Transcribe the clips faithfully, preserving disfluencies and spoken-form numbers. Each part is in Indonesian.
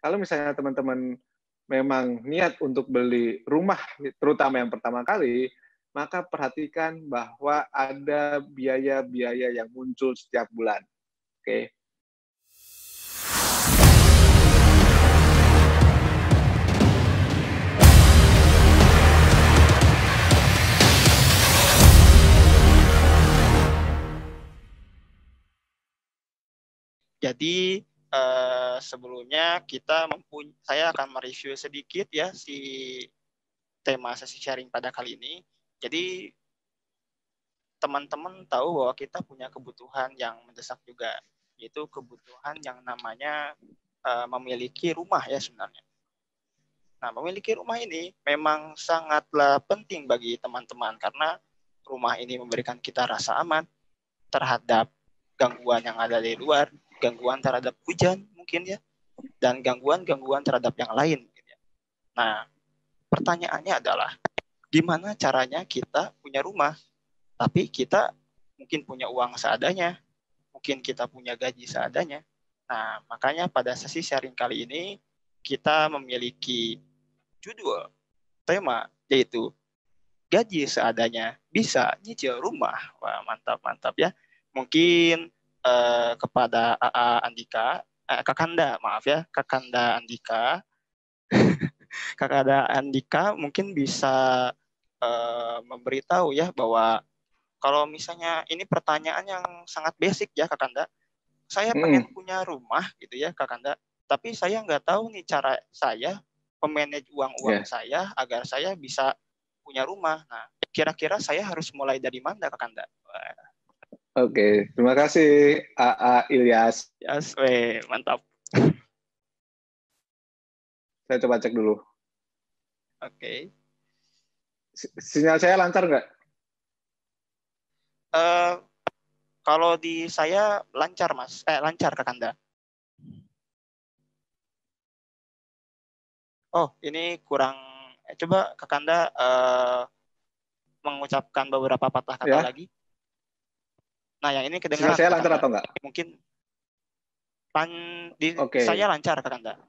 kalau misalnya teman-teman memang niat untuk beli rumah, terutama yang pertama kali, maka perhatikan bahwa ada biaya-biaya yang muncul setiap bulan. Oke. Jadi uh, sebelumnya kita mempunyai, saya akan mereview sedikit ya si tema sesi sharing pada kali ini. Jadi teman-teman tahu bahwa kita punya kebutuhan yang mendesak juga, yaitu kebutuhan yang namanya uh, memiliki rumah ya sebenarnya. Nah, memiliki rumah ini memang sangatlah penting bagi teman-teman karena rumah ini memberikan kita rasa aman terhadap gangguan yang ada di luar, gangguan terhadap hujan mungkin ya, dan gangguan-gangguan terhadap yang lain. Nah, pertanyaannya adalah gimana caranya kita punya rumah, tapi kita mungkin punya uang seadanya, mungkin kita punya gaji seadanya. Nah, makanya pada sesi sharing kali ini kita memiliki judul tema yaitu gaji seadanya bisa nyicil rumah. Wah, mantap-mantap ya. Mungkin eh, kepada A A Andika, eh, Kakanda, maaf ya, Kakanda Andika, Kakanda Andika mungkin bisa eh, memberitahu ya bahwa kalau misalnya ini pertanyaan yang sangat basic ya Kakanda, saya Hmm. pengen punya rumah gitu ya Kakanda, tapi saya nggak tahu nih cara saya memanage uang-uang Yeah. saya agar saya bisa punya rumah. Nah, kira-kira saya harus mulai dari mana Kakanda? Oke, okay. Terima kasih A A Ilyas. Yes, weh, mantap. Saya coba cek dulu. Oke. Okay. Sinyal saya lancar nggak? Uh, kalau di saya lancar Mas, eh lancar Kakanda. Oh, ini kurang. Eh, coba Kakanda uh, mengucapkan beberapa patah kata ya. lagi. Nah, yang ini kedengaran. Sinyal saya lancar atau enggak? Mungkin pan di okay. saya lancar Kakanda.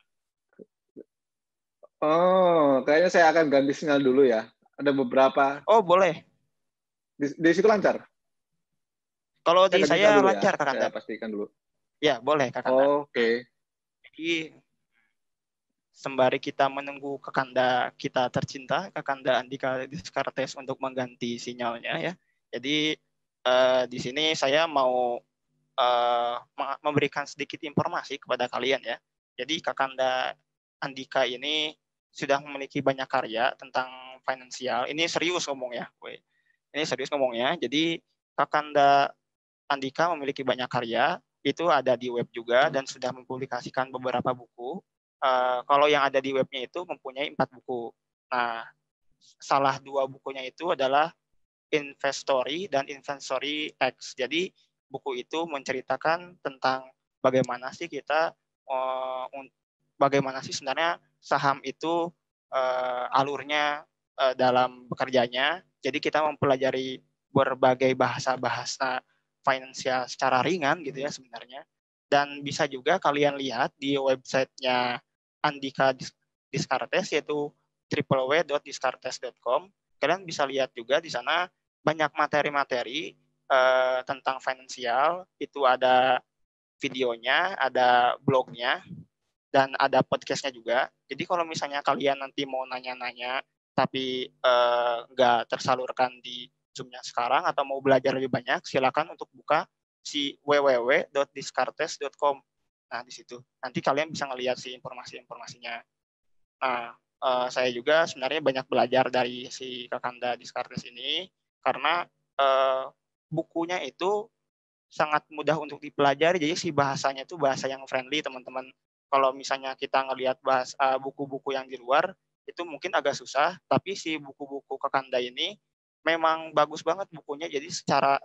Oh, kayaknya saya akan ganti sinyal dulu ya. Ada beberapa. Oh, boleh. Di, di situ lancar? Kalau saya di saya lancar ya. Kakanda. Saya pastikan dulu. Ya, boleh Kakanda. Oh, Oke. Okay. Jadi sembari kita menunggu Kakanda kita tercinta, Kakanda Andika Descartes untuk mengganti sinyalnya ya. Jadi uh, di sini saya mau uh, memberikan sedikit informasi kepada kalian ya. Jadi Kakanda Andika ini sudah memiliki banyak karya tentang finansial. Ini serius ngomong ya, we. Ini serius ngomongnya. Jadi Kakanda Andika memiliki banyak karya, itu ada di web juga dan sudah mempublikasikan beberapa buku. Uh, kalau yang ada di webnya itu mempunyai empat buku. Nah, salah dua bukunya itu adalah Investory dan Inventory X. Jadi buku itu menceritakan tentang bagaimana sih kita, uh, bagaimana sih sebenarnya saham itu uh, alurnya uh, dalam bekerjanya. Jadi kita mempelajari berbagai bahasa-bahasa finansial secara ringan gitu ya sebenarnya. Dan bisa juga kalian lihat di websitenya Andika Descartes yaitu w w w dot descartes dot com. Kalian bisa lihat juga di sana banyak materi-materi uh, tentang finansial. Itu ada videonya, ada blognya, dan ada podcastnya juga. Jadi kalau misalnya kalian nanti mau nanya-nanya tapi uh, nggak tersalurkan di Zoom-nya sekarang atau mau belajar lebih banyak, silakan untuk buka si w w w dot descartes dot com. Nah, di situ. Nanti kalian bisa ngelihat si informasi-informasinya. Nah, uh, saya juga sebenarnya banyak belajar dari si Kakanda Descartes ini karena uh, bukunya itu sangat mudah untuk dipelajari. Jadi si bahasanya itu bahasa yang friendly, teman-teman. Kalau misalnya kita ngelihat bahas uh, buku-buku yang di luar, itu mungkin agak susah. Tapi si buku-buku Kakanda ini memang bagus banget bukunya. Jadi secara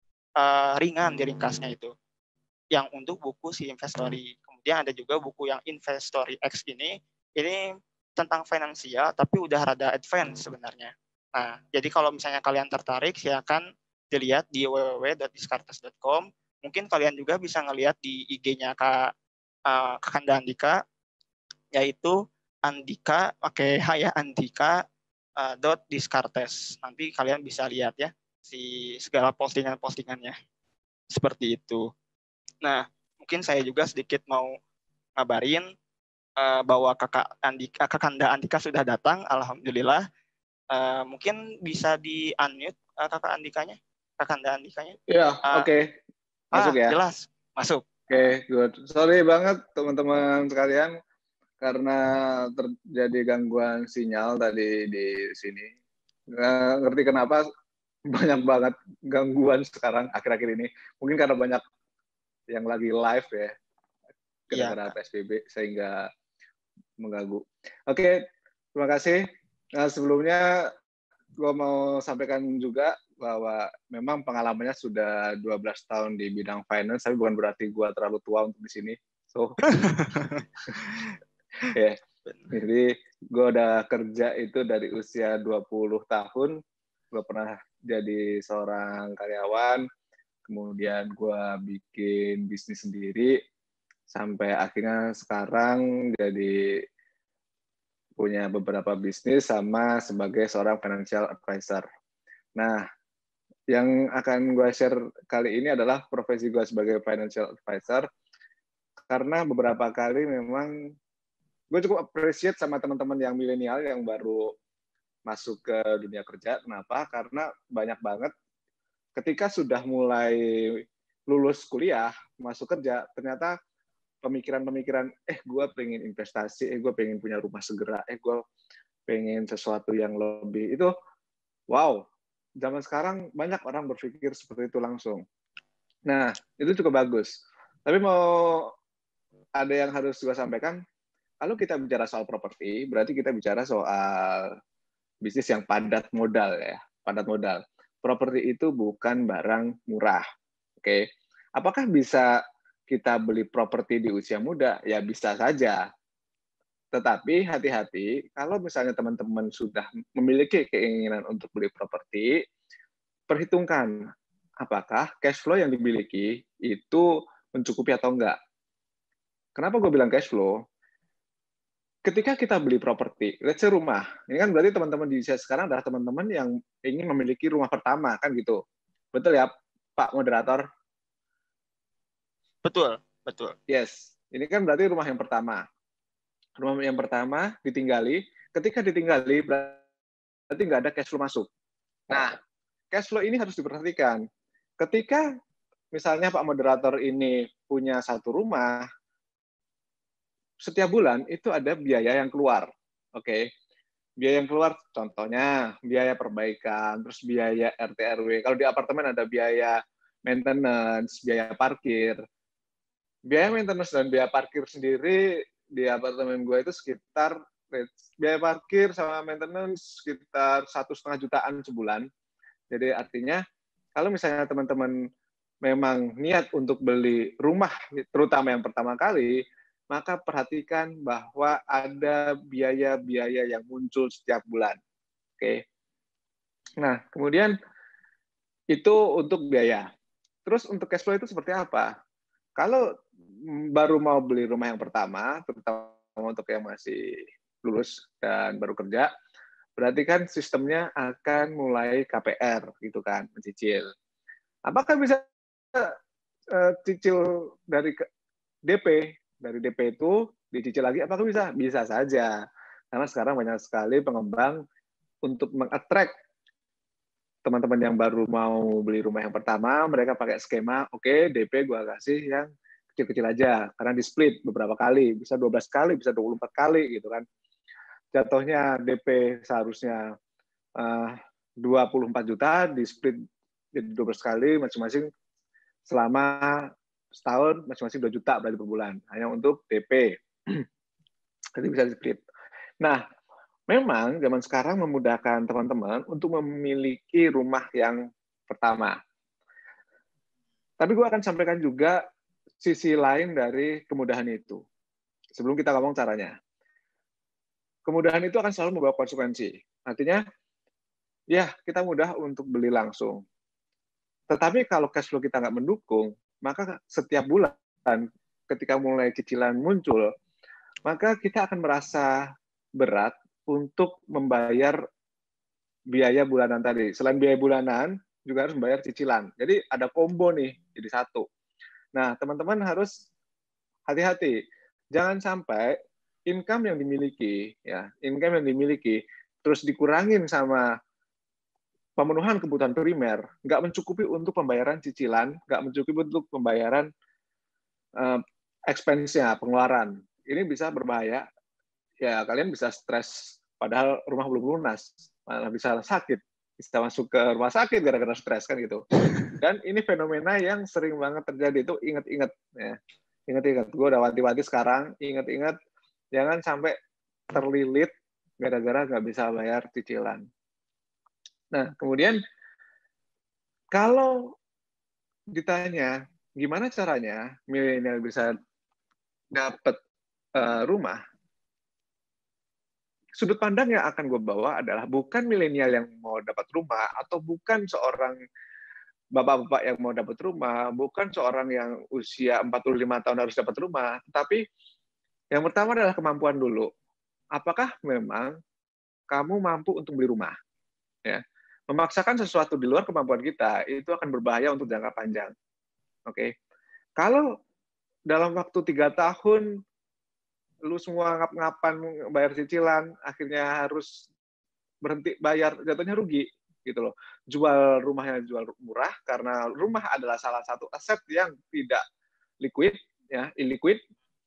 uh, ringan diringkasnya itu. Yang untuk buku si Investory. Kemudian ada juga buku yang Investory X ini. Ini tentang finansial, tapi udah rada advance sebenarnya. Nah, jadi kalau misalnya kalian tertarik, silakan dilihat di w w w dot descartes dot com. Mungkin kalian juga bisa ngelihat di I G-nya Kak uh, Kakanda Andika. yaitu Andika, pakai H ya, Andika uh, dot Discartes. Nanti kalian bisa lihat ya si segala postingan-postingannya seperti itu. Nah, mungkin saya juga sedikit mau ngabarin uh, bahwa kakak Andika, kakanda Andika sudah datang, alhamdulillah. Uh, mungkin bisa di unmute uh, kakak Andikanya, kakanda Andikanya. Ya, uh, oke. Okay. Masuk ah, ya. Jelas, masuk. Oke, okay, good. Sorry banget teman-teman sekalian karena terjadi gangguan sinyal tadi di sini. Nggak ngerti kenapa banyak banget gangguan sekarang akhir-akhir ini. Mungkin karena banyak yang lagi live ya, gara-gara P S B B sehingga mengganggu. Oke, okay, terima kasih. Nah, sebelumnya gue mau sampaikan juga bahwa memang pengalamannya sudah dua belas tahun di bidang finance, tapi bukan berarti gue terlalu tua untuk di sini. So, ya, yeah. Jadi gue udah kerja itu dari usia dua puluh tahun. Gue pernah jadi seorang karyawan, kemudian gue bikin bisnis sendiri, sampai akhirnya sekarang jadi punya beberapa bisnis sama sebagai seorang financial advisor. Nah, yang akan gue share kali ini adalah profesi gue sebagai financial advisor, karena beberapa kali memang gue cukup appreciate sama teman-teman yang milenial yang baru masuk ke dunia kerja. Kenapa? Karena banyak banget ketika sudah mulai lulus kuliah, masuk kerja, ternyata pemikiran-pemikiran, eh gue pengen investasi, eh gue pengen punya rumah segera, eh gue pengen sesuatu yang lebih, itu wow, zaman sekarang banyak orang berpikir seperti itu langsung. Nah, itu cukup bagus. Tapi mau ada yang harus gue sampaikan, kalau kita bicara soal properti, berarti kita bicara soal bisnis yang padat modal ya, padat modal. Properti itu bukan barang murah, oke? Okay? Apakah bisa kita beli properti di usia muda? Ya bisa saja. Tetapi hati-hati, kalau misalnya teman-teman sudah memiliki keinginan untuk beli properti, perhitungkan apakah cash flow yang dimiliki itu mencukupi atau enggak. Kenapa gue bilang cash flow? Ketika kita beli properti, let's say rumah, ini kan berarti teman-teman di usia sekarang adalah teman-teman yang ingin memiliki rumah pertama, kan gitu. Betul ya, Pak Moderator? Betul, betul. Yes, ini kan berarti rumah yang pertama. Rumah yang pertama ditinggali, ketika ditinggali berarti nggak ada cash flow masuk. Nah, cash flow ini harus diperhatikan. Ketika misalnya Pak Moderator ini punya satu rumah, setiap bulan itu ada biaya yang keluar. Oke, okay? Biaya yang keluar contohnya biaya perbaikan, terus biaya R T R W. Kalau di apartemen ada biaya maintenance, biaya parkir. Biaya maintenance dan biaya parkir sendiri di apartemen gue itu sekitar biaya parkir sama maintenance sekitar satu setengah jutaan sebulan. Jadi artinya kalau misalnya teman-teman memang niat untuk beli rumah, terutama yang pertama kali, maka perhatikan bahwa ada biaya-biaya yang muncul setiap bulan. Oke. Nah, kemudian itu untuk biaya. Terus untuk cash flow itu seperti apa? Kalau baru mau beli rumah yang pertama, terutama untuk yang masih lulus dan baru kerja, berarti kan sistemnya akan mulai K P R gitu kan, mencicil. Apakah bisa uh, cicil dari D P? Dari D P itu dicicil lagi, apakah bisa? Bisa saja. Karena sekarang banyak sekali pengembang untuk meng-attract teman-teman yang baru mau beli rumah yang pertama, mereka pakai skema, oke, okay, D P gue kasih yang kecil-kecil aja, karena di split beberapa kali, bisa dua belas kali, bisa dua puluh empat kali, gitu kan. Jatuhnya D P seharusnya uh, dua puluh empat juta, di split jadi dua belas kali, masing-masing selama setahun, masing-masing dua juta berarti per bulan, hanya untuk D P. Jadi bisa di split. Nah, memang zaman sekarang memudahkan teman-teman untuk memiliki rumah yang pertama. Tapi gue akan sampaikan juga sisi lain dari kemudahan itu. Sebelum kita ngomong caranya. Kemudahan itu akan selalu membawa konsekuensi. Artinya, ya kita mudah untuk beli langsung. Tetapi kalau cash flow kita nggak mendukung, maka setiap bulan ketika mulai cicilan muncul, maka kita akan merasa berat untuk membayar biaya bulanan tadi. Selain biaya bulanan, juga harus membayar cicilan. Jadi ada combo nih, jadi satu. Nah, teman-teman harus hati-hati. Jangan sampai income yang dimiliki, ya, income yang dimiliki, terus dikurangin sama pemenuhan kebutuhan primer, nggak mencukupi untuk pembayaran cicilan, nggak mencukupi untuk pembayaran uh, expense-nya, pengeluaran. Ini bisa berbahaya. Ya, kalian bisa stres, padahal rumah belum lunas, malah bisa sakit, bisa masuk ke rumah sakit gara-gara stres kan gitu. Dan ini fenomena yang sering banget terjadi, itu ingat-ingat ya. Ingat-ingat, gue udah wanti-wanti sekarang, ingat-ingat jangan sampai terlilit gara-gara nggak bisa bayar cicilan. Nah, kemudian kalau ditanya gimana caranya milenial bisa dapat uh, rumah, sudut pandang yang akan gue bawa adalah bukan milenial yang mau dapat rumah, atau bukan seorang bapak-bapak yang mau dapat rumah, bukan seorang yang usia empat puluh lima tahun harus dapat rumah, tapi yang pertama adalah kemampuan dulu. Apakah memang kamu mampu untuk beli rumah? Ya. Memaksakan sesuatu di luar kemampuan kita, itu akan berbahaya untuk jangka panjang. Oke, okay? Kalau dalam waktu tiga tahun, lu semua ngap-ngapan bayar cicilan, akhirnya harus berhenti bayar, jatuhnya rugi gitu loh. Jual rumahnya jual murah karena rumah adalah salah satu aset yang tidak liquid, ya, illiquid.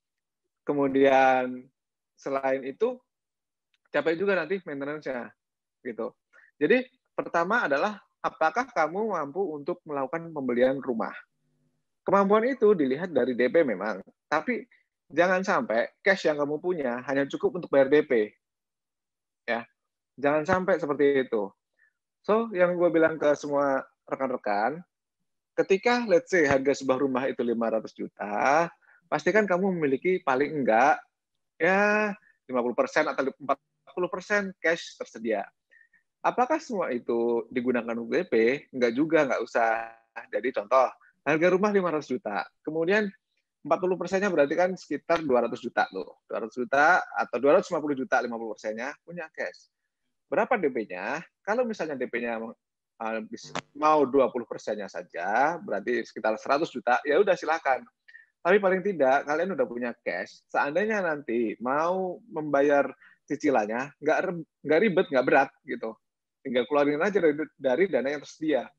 Kemudian selain itu capek juga nanti maintenance-nya gitu. Jadi pertama adalah apakah kamu mampu untuk melakukan pembelian rumah. Kemampuan itu dilihat dari D P memang, tapi jangan sampai cash yang kamu punya hanya cukup untuk bayar D P. Ya, jangan sampai seperti itu. So, yang gue bilang ke semua rekan-rekan, ketika let's say harga sebuah rumah itu lima ratus juta, pastikan kamu memiliki paling enggak ya lima puluh persen atau empat puluh persen cash tersedia. Apakah semua itu digunakan untuk D P? Enggak juga, enggak usah. Jadi contoh, harga rumah lima ratus juta. Kemudian empat puluh persennya berarti kan sekitar dua ratus juta loh. dua ratus juta atau dua ratus lima puluh juta, lima puluh persennya punya cash. Berapa D P-nya? Kalau misalnya D P-nya mau dua puluh persennya saja, berarti sekitar seratus juta, ya udah silakan. Tapi paling tidak kalian udah punya cash. Seandainya nanti mau membayar cicilannya, nggak nggak ribet, nggak berat gitu. Tinggal keluarin aja dari, dari dana yang tersedia.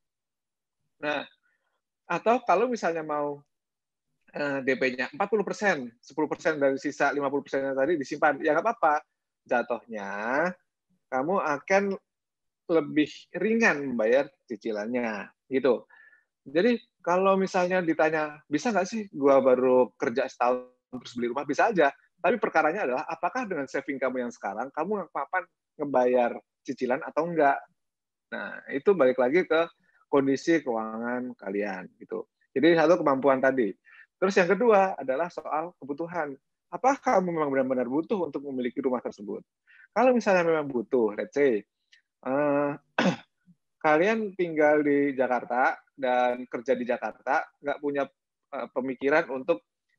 Nah, atau kalau misalnya mau eh, D P-nya empat puluh persen, sepuluh persen dari sisa lima puluh persen-nya tadi disimpan, ya nggak apa-apa. Jatuhnya kamu akan lebih ringan membayar cicilannya gitu. Jadi kalau misalnya ditanya bisa nggak sih gua baru kerja setahun terus beli rumah, bisa aja. Tapi perkaranya adalah apakah dengan saving kamu yang sekarang kamu kapan ngebayar cicilan atau enggak. Nah itu balik lagi ke kondisi keuangan kalian gitu. Jadi satu kemampuan tadi. Terus yang kedua adalah soal kebutuhan. Apakah kamu memang benar-benar butuh untuk memiliki rumah tersebut? Kalau misalnya memang butuh, let's say Uh, kalian tinggal di Jakarta dan kerja di Jakarta, nggak punya uh, pemikiran untuk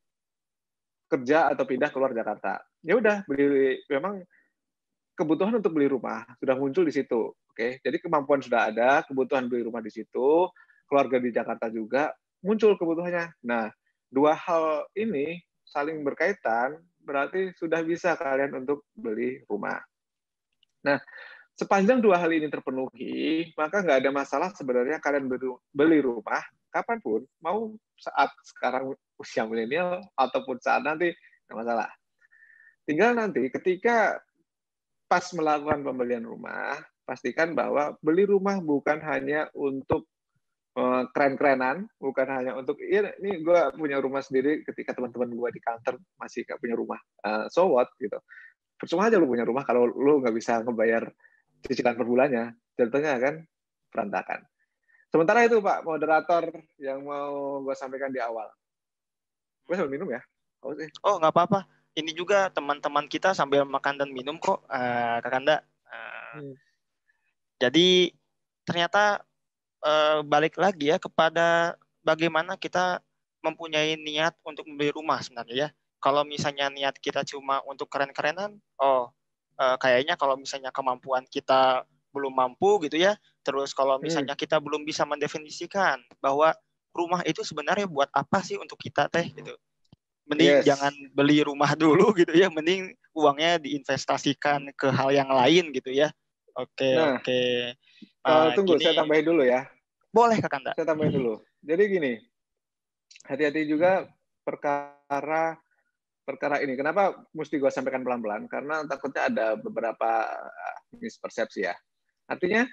kerja atau pindah keluar Jakarta. Ya udah, beli memang kebutuhan untuk beli rumah sudah muncul di situ. Oke, okay? Jadi kemampuan sudah ada, kebutuhan beli rumah di situ, keluarga di Jakarta juga muncul kebutuhannya. Nah, dua hal ini saling berkaitan, berarti sudah bisa kalian untuk beli rumah. Nah, sepanjang dua hal ini terpenuhi, maka nggak ada masalah sebenarnya kalian beli rumah kapanpun, mau saat sekarang usia milenial ataupun saat nanti, nggak masalah. Tinggal nanti ketika pas melakukan pembelian rumah, pastikan bahwa beli rumah bukan hanya untuk uh, keren-kerenan, bukan hanya untuk, iya ini gue punya rumah sendiri ketika teman-teman gue di kantor masih nggak punya rumah. Uh, so what? Gitu. Percuma aja lu punya rumah kalau lu nggak bisa ngebayar cicilan per bulannya, contohnya kan berantakan. Sementara itu Pak moderator yang mau gue sampaikan di awal. Gue sambil minum ya. Oh, oh nggak apa-apa. Ini juga teman-teman kita sambil makan dan minum kok, uh, Kakanda. Uh, hmm. Jadi ternyata uh, balik lagi ya kepada bagaimana kita mempunyai niat untuk membeli rumah sebenarnya ya. kalau misalnya niat kita cuma untuk keren-kerenan, oh uh, kayaknya kalau misalnya kemampuan kita belum mampu gitu ya, terus kalau misalnya kita belum bisa mendefinisikan bahwa rumah itu sebenarnya buat apa sih untuk kita teh gitu. Mending Yes. jangan beli rumah dulu gitu ya, mending uangnya diinvestasikan ke hal yang lain gitu ya. Oke, Nah, oke. Kalau Nah, tunggu, gini, saya tambahin dulu ya. boleh Kakanda. Saya tambahin dulu. Jadi gini, hati-hati juga perkara perkara ini. Kenapa mesti gue sampaikan pelan-pelan? Karena takutnya ada beberapa mispersepsi ya. Artinya,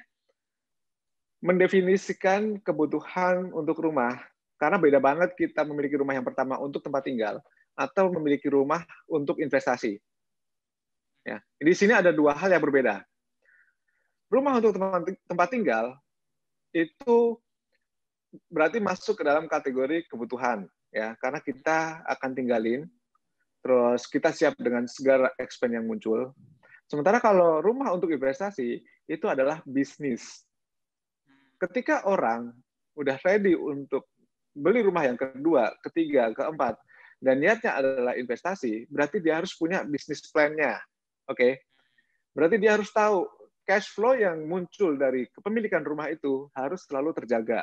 mendefinisikan kebutuhan untuk rumah, karena beda banget kita memiliki rumah yang pertama untuk tempat tinggal, atau memiliki rumah untuk investasi. Ya, di sini ada dua hal yang berbeda. Rumah untuk tempat tinggal itu berarti masuk ke dalam kategori kebutuhan, ya, karena kita akan tinggalin, terus kita siap dengan segala expense yang muncul. Sementara kalau rumah untuk investasi itu adalah bisnis. Ketika orang udah ready untuk beli rumah yang kedua, ketiga, keempat, dan niatnya adalah investasi, berarti dia harus punya bisnis plan-nya. Oke? Okay? Berarti dia harus tahu cash flow yang muncul dari kepemilikan rumah itu harus selalu terjaga.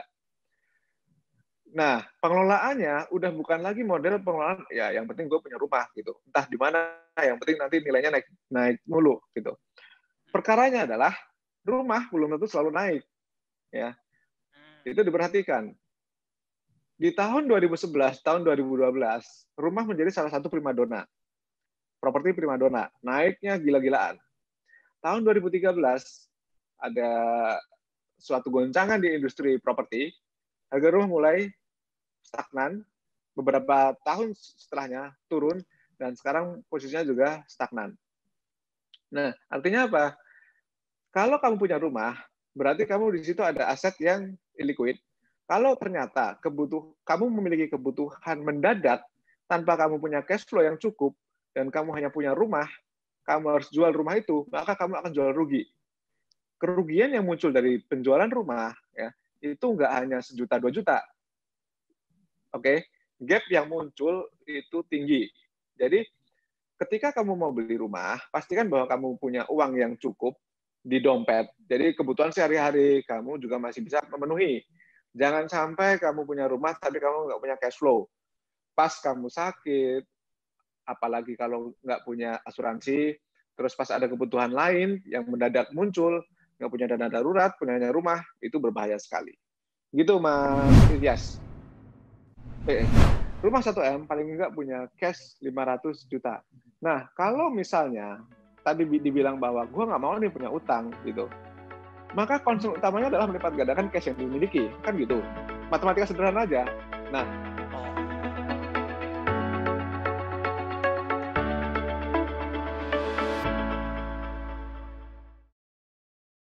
Nah, pengelolaannya udah bukan lagi model pengelolaan, ya yang penting gue punya rumah gitu. Entah di mana, yang penting nanti nilainya naik naik mulu gitu. Perkaranya adalah rumah belum tentu selalu naik. Ya. Itu diperhatikan. Di tahun dua ribu sebelas, tahun dua ribu dua belas, rumah menjadi salah satu primadona. Properti primadona, naiknya gila-gilaan. Tahun dua ribu tiga belas ada suatu goncangan di industri properti, harga rumah mulai stagnan, beberapa tahun setelahnya turun, dan sekarang posisinya juga stagnan. Nah, artinya apa? Kalau kamu punya rumah, berarti kamu di situ ada aset yang illiquid. Kalau ternyata kebutuh, kamu memiliki kebutuhan mendadak, tanpa kamu punya cash flow yang cukup, dan kamu hanya punya rumah, kamu harus jual rumah itu, maka kamu akan jual rugi. Kerugian yang muncul dari penjualan rumah, ya, itu nggak hanya sejuta, dua juta. Oke, okay? Gap yang muncul itu tinggi. Jadi, ketika kamu mau beli rumah, pastikan bahwa kamu punya uang yang cukup di dompet. Jadi, kebutuhan sehari-hari kamu juga masih bisa memenuhi. Jangan sampai kamu punya rumah, tapi kamu nggak punya cash flow. Pas kamu sakit, apalagi kalau nggak punya asuransi, terus pas ada kebutuhan lain yang mendadak muncul, nggak punya dana darurat, punya rumah, itu berbahaya sekali. Gitu, Mas Ilyas. Rumah satu M paling enggak punya cash lima ratus juta. Nah, kalau misalnya tadi dibilang bahwa gue nggak mau nih punya utang, gitu, maka concern utamanya adalah melipat gandakan cash yang dimiliki. Kan gitu. Matematika sederhana aja. Nah,